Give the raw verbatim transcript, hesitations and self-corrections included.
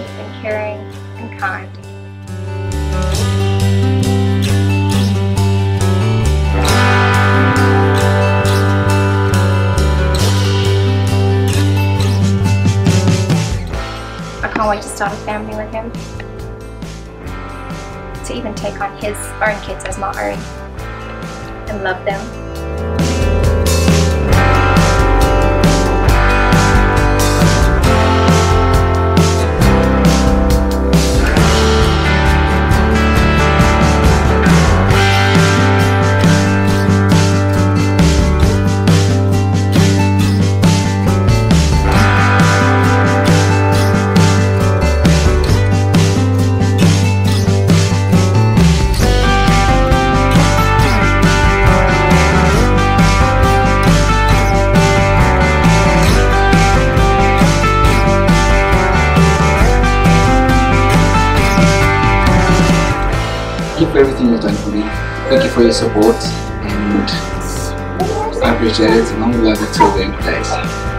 and caring and kind. I can't wait to start a family with him, to even take on his own kids as my own and love them. Thank you for everything you've done for me. Thank you for your support, and I appreciate it, and I'm going to love you till the end of days.